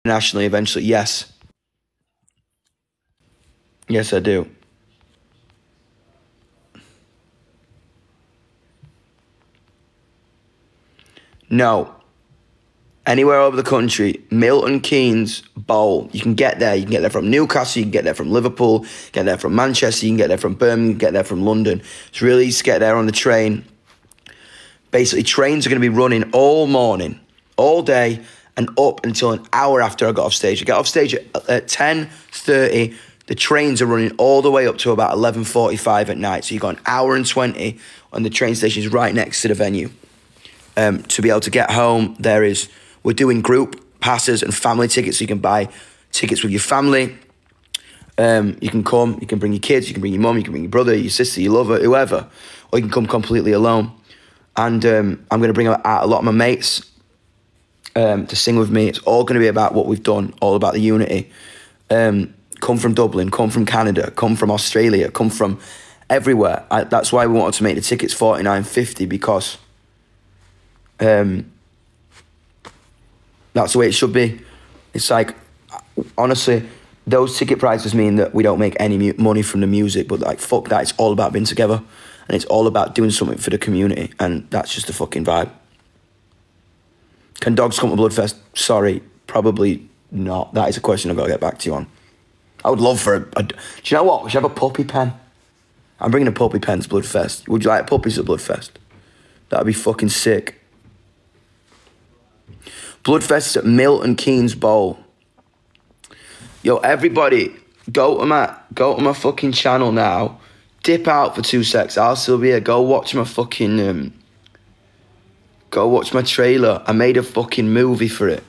internationally eventually. Yes. Yes, I do. No. Anywhere over the country, Milton Keynes Bowl. You can get there. You can get there from Newcastle. You can get there from Liverpool. Get there from Manchester. You can get there from Birmingham. You can get there from London. It's really easy to get there on the train. Basically, trains are going to be running all morning, all day, and up until an hour after I got off stage. I get off stage at 10:30. The trains are running all the way up to about 11:45 at night. So you've got an hour and 20, and the train station is right next to the venue. To be able to get home, we're doing group passes and family tickets, so you can buy tickets with your family. You can come, you can bring your kids, you can bring your mum, you can bring your brother, your sister, your lover, whoever, or you can come completely alone. And I'm going to bring out a lot of my mates to sing with me. It's all going to be about what we've done, all about the unity. Come from Dublin, come from Canada, come from Australia, come from everywhere. That's why we wanted to make the tickets $49.50, because that's the way it should be. It's like, honestly, those ticket prices mean that we don't make any money from the music, but like, fuck that. It's all about being together, and it's all about doing something for the community, and that's just the fucking vibe. Can dogs come to Bloodfest? Sorry, probably not. That is a question I've got to get back to you on. I would love for do you know what? We should have a puppy pen. I'm bringing a puppy pen to Bloodfest. Would you like puppies at Bloodfest? That'd be fucking sick. Bloodfest at Milton Keynes Bowl. Yo, everybody, go to my fucking channel now. Dip out for 2 secs. I'll still be here. Go watch my fucking go watch my trailer. I made a fucking movie for it.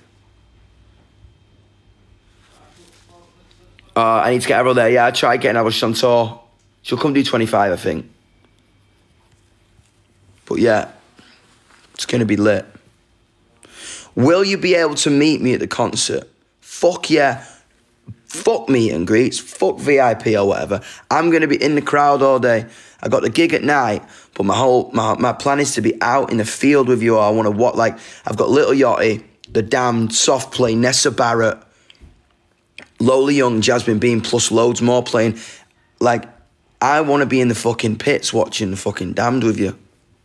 I need to get Avril there. Yeah, I tried getting Avril on tour. She'll come do 25, I think. But yeah, it's going to be lit. Will you be able to meet me at the concert? Fuck yeah. Fuck meet and greets. Fuck VIP or whatever. I'm going to be in the crowd all day. I got the gig at night, but my plan is to be out in the field with you all. I want to what, like, I've got Little Yachty, The Damned, Soft Play, Nessa Barrett, Lola Young, Jasmine Bean, plus loads more playing. Like, I want to be in the fucking pits watching the fucking Damned with you.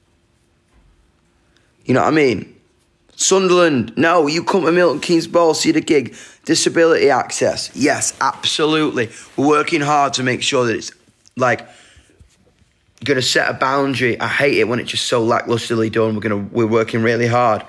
You know what I mean? Sunderland, no, you come to Milton Keynes Bowl, see the gig. Disability access, yes, absolutely. We're working hard to make sure that it's, like, going to set a boundary. I hate it when it's just so lacklusterly done. We're working really hard.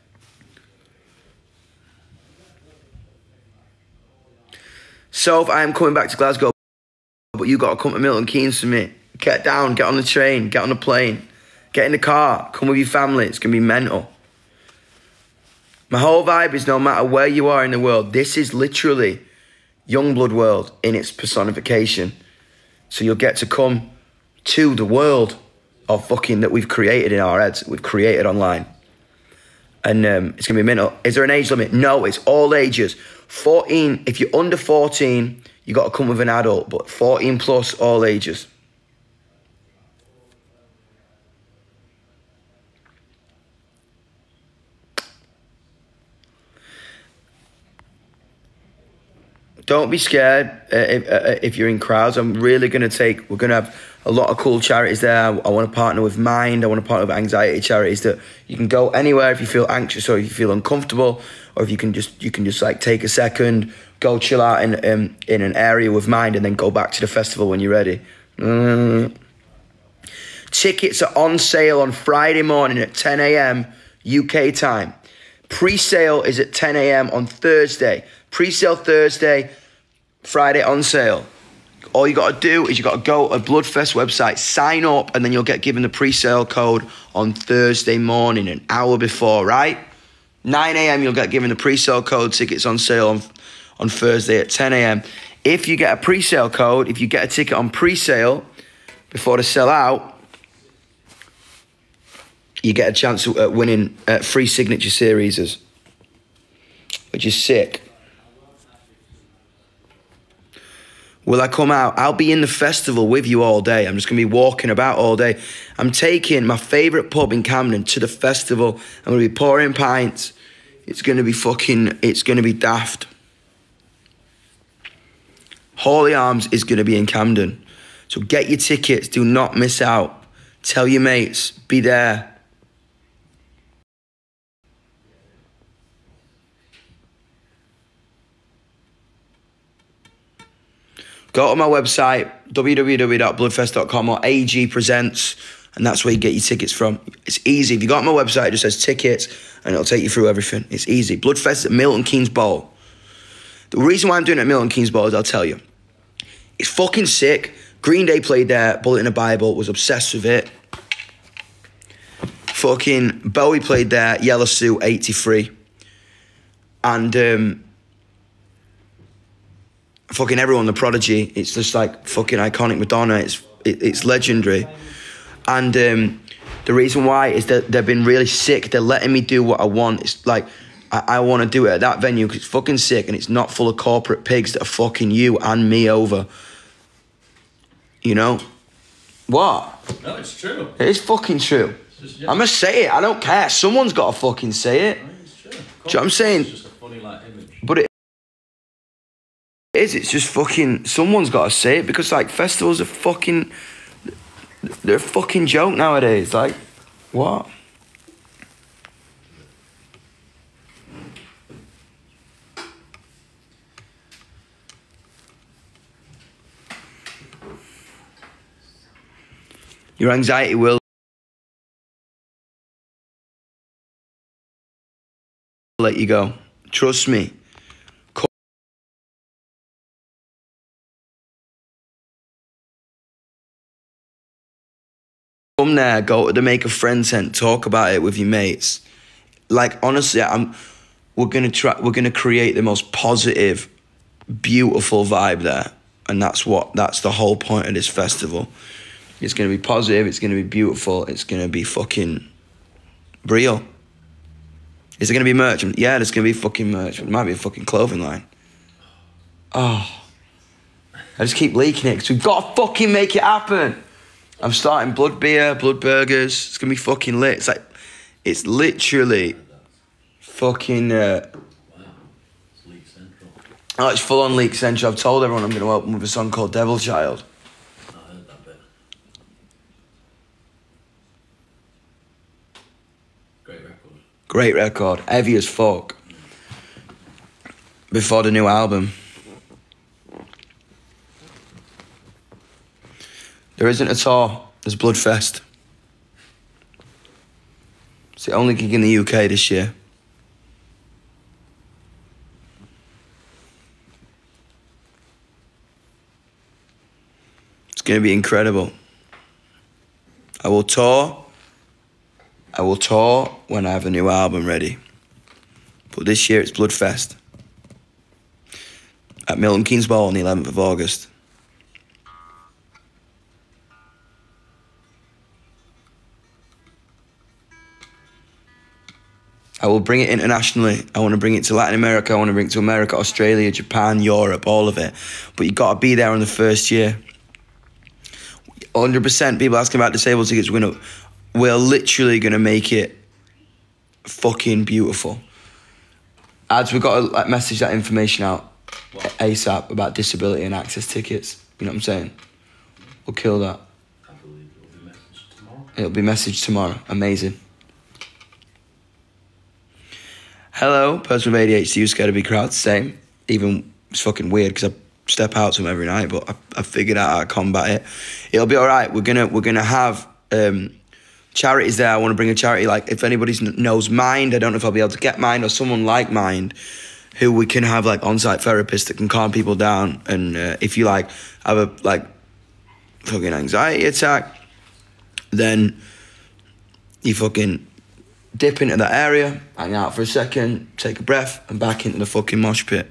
So if I am coming back to Glasgow, but you got to come to Milton Keynes for me. Get down, get on the train, get on the plane, get in the car, come with your family. It's going to be mental. My whole vibe is no matter where you are in the world, this is literally Youngblood World in its personification. So you'll get to come to the world of fucking that we've created in our heads, we've created online. And it's going to be mental. Is there an age limit? No, it's all ages. 14, if you're under 14, you got to come with an adult, but 14 plus, all ages. Don't be scared if you're in crowds. We're going to have a lot of cool charities there. I want to partner with Mind. I want to partner with anxiety charities that you can go anywhere if you feel anxious or if you feel uncomfortable, or if you can just like take a second, go chill out in an area with Mind, and then go back to the festival when you're ready. Tickets are on sale on Friday morning at 10 a.m. UK time. Pre-sale is at 10 a.m. on Thursday. Pre-sale Thursday, Friday on sale. All you got to do is you got to go to Bloodfest website, sign up, and then you'll get given the pre-sale code on Thursday morning, an hour before, right? 9 a.m. you'll get given the pre-sale code. Tickets on sale on Thursday at 10 a.m. If you get a pre-sale code, if you get a ticket on pre-sale before they sell out, you get a chance at winning free signature series, which is sick. Will I come out? I'll be in the festival with you all day. I'm just going to be walking about all day. I'm taking my favourite pub in Camden to the festival. I'm going to be pouring pints, It's going to be it's going to be daft. Hawley Arms is going to be in Camden. So get your tickets. Do not miss out. Tell your mates. Be there. Go to my website, www.bloodfest.com or AG Presents, and that's where you get your tickets from. It's easy. If you go on my website, it just says tickets, and it'll take you through everything. It's easy. Bloodfest at Milton Keynes Bowl. The reason why I'm doing it at Milton Keynes Bowl is I'll tell you. It's fucking sick. Green Day played there, Bullet in the Bible, was obsessed with it. Fucking Bowie played there, Yellow Suit, 83. And fucking everyone, The Prodigy. It's just like fucking iconic. Madonna. It's legendary. And the reason why is that they've been really sick. They're letting me do what I want. It's like I want to do it at that venue because it's fucking sick and it's not full of corporate pigs that are fucking you and me over. You know? What? No, it's true. It is fucking true. I'm gonna say it. I don't care. Someone's got to fucking say it. It's true. Do you know what I'm saying? It's just a funny like image. But it is. It's just fucking. Someone's got to say it because like festivals are fucking. They're a fucking joke nowadays. Like, what? Your anxiety will let you go. Trust me. Come there, go to the Make a Friend tent, talk about it with your mates. Like honestly, we're gonna create the most positive, beautiful vibe there. And that's the whole point of this festival. It's gonna be positive, it's gonna be beautiful, it's gonna be fucking real. Is there gonna be merch? Yeah, there's gonna be fucking merch. It might be a fucking clothing line. Oh. I just keep leaking it because we've got to fucking make it happen. I'm starting Blood Beer, Blood Burgers. It's gonna be fucking lit. It's literally fucking. Wow, it's League Central. Oh, it's full on League Central. I've told everyone I'm gonna open with a song called Devil Child. I heard that bit. Great record. Great record, heavy as fuck. Before the new album. There isn't a tour. There's Bloodfest. It's the only gig in the UK this year. It's going to be incredible. I will tour when I have a new album ready. But this year it's Bloodfest. At Milton Keynes Bowl on the 11th of August. I will bring it internationally. I want to bring it to Latin America. I want to bring it to America, Australia, Japan, Europe, all of it. But you got to be there on the first year. 100% people asking about disabled tickets. We're literally going to make it fucking beautiful. Ads, we've got to like, message that information out ASAP about disability and access tickets. You know what I'm saying? We'll kill that. I believe it'll be messaged tomorrow. It'll be messaged tomorrow. Amazing. Hello, person with ADHD who's scared of big crowds. Same. Even it's fucking weird because I step out to them every night, but I figured out how to combat it. It'll be all right. We're gonna have charities there. I want to bring a charity. Like if anybody knows Mind, I don't know if I'll be able to get Mind or someone like Mind, who we can have like on-site therapists that can calm people down. And if you like have a like fucking anxiety attack, then you fucking dip into that area, hang out for a second, take a breath, and back into the fucking mosh pit.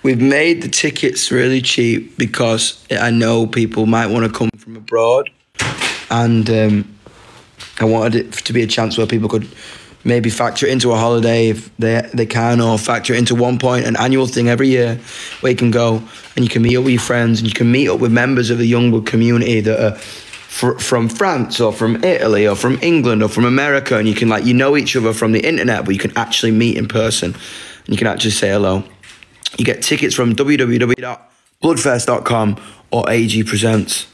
We've made the tickets really cheap because I know people might want to come from abroad, and I wanted it to be a chance where people could maybe factor it into a holiday if they can, or factor it into one point, an annual thing every year where you can go and you can meet up with your friends and you can meet up with members of the Youngwood community that are from France or from Italy or from England or from America, and you can know each other from the internet, but you can actually meet in person and you can actually say hello. You get tickets from www.bloodfest.com or AG Presents.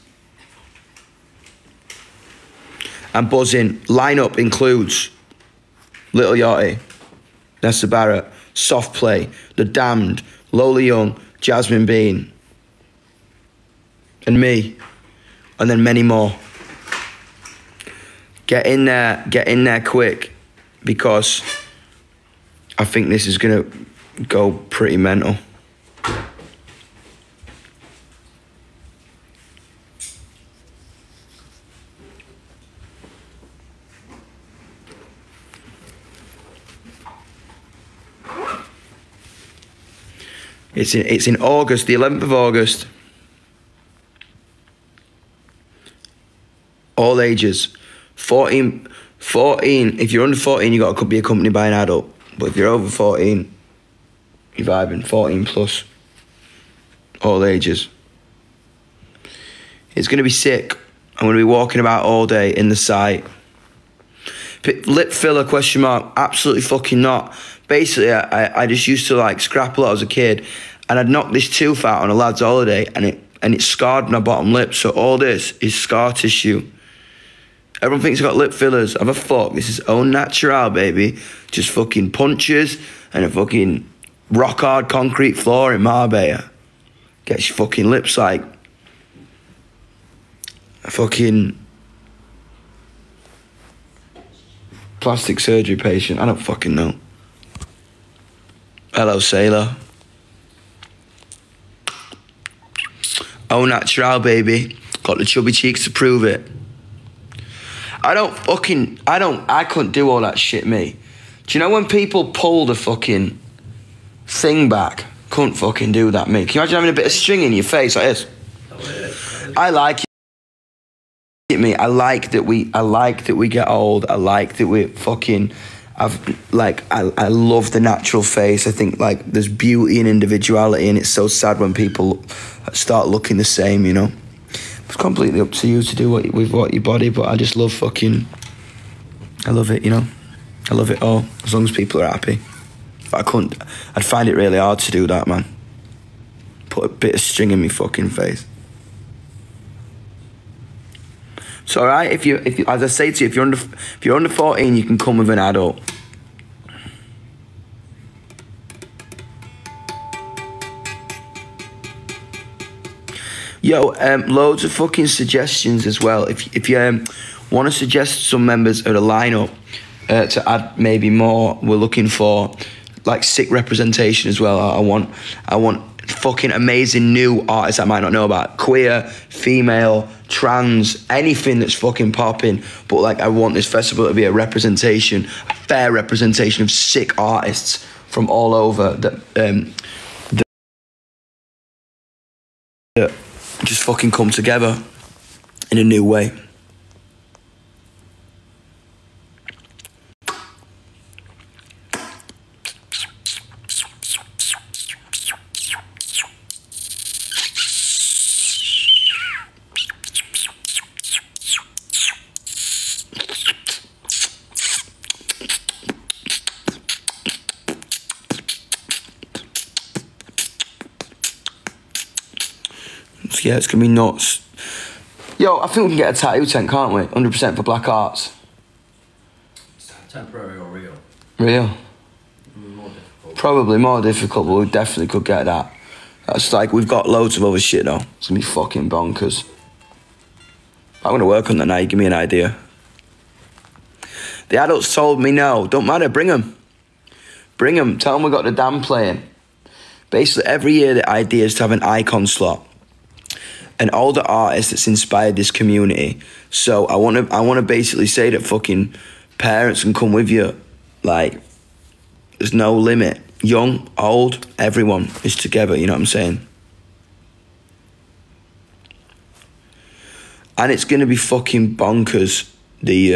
And buzzing. Lineup includes Little Yachty, Nessa Barrett, Soft Play, The Damned, Lola Young, Jasmine Bean, and me, and then many more. Get in there quick, because I think this is gonna go pretty mental. It's in August, the 11th of August. All ages. 14, if you're under 14, you got to be accompanied by an adult. But if you're over 14, you're vibing. 14 plus. All ages. It's going to be sick. I'm going to be walking about all day in the site. Lip filler, question mark? Absolutely fucking not. Basically, I just used to scrap a lot as a kid, and I'd knocked this tooth out on a lad's holiday, and it scarred my bottom lip. So all this is scar tissue. Everyone thinks I got lip fillers. Have a fuck. This is au natural, baby. Just fucking punches and a fucking rock hard concrete floor in Marbella. Gets your fucking lips like a fucking plastic surgery patient. I don't fucking know. Hello, sailor. Au natural, baby. Got the chubby cheeks to prove it. I couldn't do all that shit, me. Do you know when people pull the fucking thing back? Couldn't fucking do that, me. Can you imagine having a bit of string in your face like this? I like it, me. I like that we get old. I like that we fucking I love the natural face. I think there's beauty and individuality, and it's so sad when people start looking the same, you know. It's completely up to you to do with your body, but I just love I love it, you know. I love it all, as long as people are happy. But I'd find it really hard to do that, man. Put a bit of string in my fucking face. It's all right if you, as I say to you, if you're under 14, you can come with an adult. Yo, loads of fucking suggestions as well. If you want to suggest some members of the lineup to add maybe more, we're looking for sick representation as well. I want fucking amazing new artists I might not know about. Queer, female, trans, anything that's fucking popping. But I want this festival to be a representation, a fair representation of sick artists from all over that just fucking come together in a new way. Yeah, it's gonna be nuts. Yo, I think we can get a tattoo tent, can't we? 100% for Black Arts. Temporary or real? Real? More difficult. Probably more difficult, but we definitely could get that. That's we've got loads of other shit though. It's gonna be fucking bonkers. I'm gonna work on that now, give me an idea. The adults told me no, don't matter, bring them. Bring them, tell them we got the Damned playing. Basically, every year the idea is to have an icon slot. An older artist that's inspired this community. So I want to basically say that fucking parents can come with you. There's no limit. Young, old, everyone is together, you know what I'm saying? And it's going to be fucking bonkers. The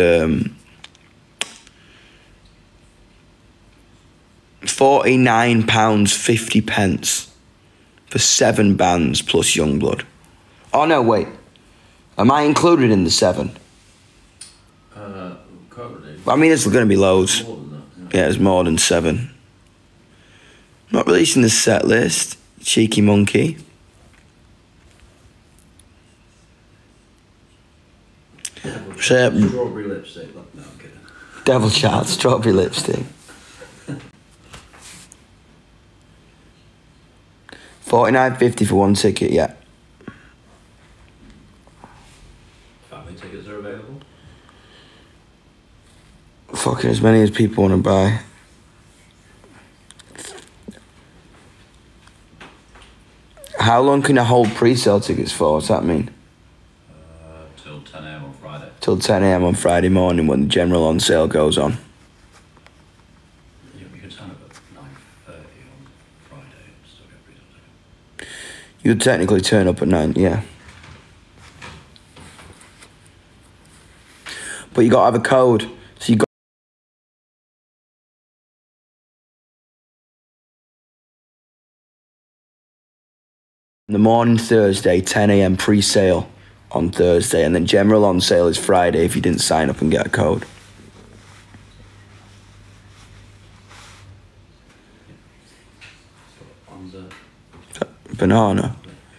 £49.50 for 7 bands plus Youngblood. Oh no, wait. Am I included in the 7? Currently. I mean, it's going to be loads. More than that, Yeah, it's more than 7. Not releasing the set list. Cheeky monkey. Strawberry lipstick. No, I'm kidding. Devil Child, strawberry lipstick. $49.50 for 1 ticket, yeah. Family tickets are available. Fucking as many as people want to buy. How long can I hold pre-sale tickets for? What's that mean? Till 10 a.m. on Friday. Till 10 a.m. on Friday morning when the general on sale goes on. You can turn up at 9:30 on Friday and still get pre-sale tickets. You'd technically turn up at 9, yeah. But you got to have a code. So you got in the morning Thursday, 10 a.m. pre-sale on Thursday, and then general on sale is Friday if you didn't sign up and get a code. On the Banana.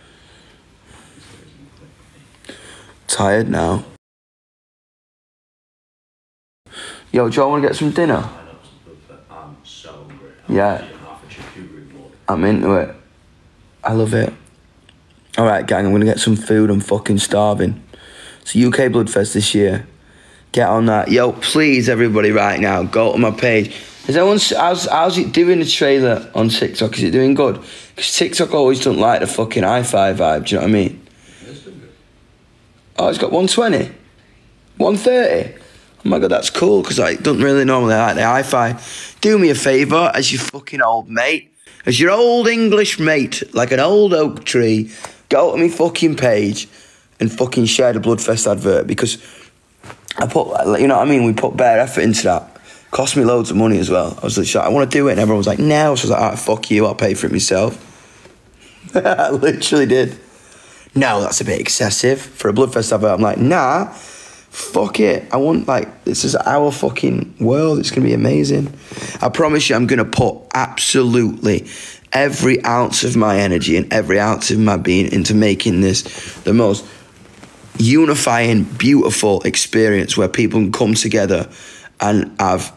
Tired now. Yo, do you want to get some dinner? I'm so hungry. Yeah. Half a charcuterie board. I'm into it. I love it. Alright, gang, I'm going to get some food. I'm fucking starving. It's UK Bloodfest this year. Get on that. Yo, please, everybody, right now, go to my page. How's it doing, the trailer on TikTok? Is it doing good? Because TikTok always don't like the fucking hi-fi vibe, do you know what I mean? It's doing good. Oh, it's got 120? 130? Oh my God, that's cool, because I don't really normally like the hi-fi. Do me a favour, as your fucking old mate, as your old English mate, like an old oak tree, go to me fucking page and fucking share the Bloodfest advert, because I put, you know what I mean, we put bare effort into that. Cost me loads of money as well. I was like, I want to do it, and everyone was like, no. So I was like, alright, fuck you, I'll pay for it myself. I literally did. No, that's a bit excessive for a Bloodfest advert. I'm like, nah, fuck it. I want, like, this is our fucking world. It's going to be amazing. I promise you, I'm going to put absolutely every ounce of my energy and every ounce of my being into making this the most unifying, beautiful experience where people can come together and have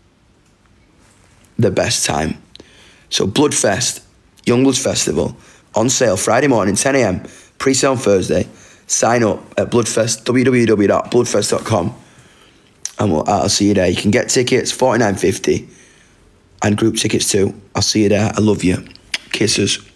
the best time. So Bloodfest, Youngbloods Festival, on sale Friday morning, 10 a.m, pre-sale on Thursday. Sign up at Bloodfest, www.bloodfest.com, and I'll see you there. You can get tickets, $49.50, and group tickets too. I'll see you there. I love you. Kisses.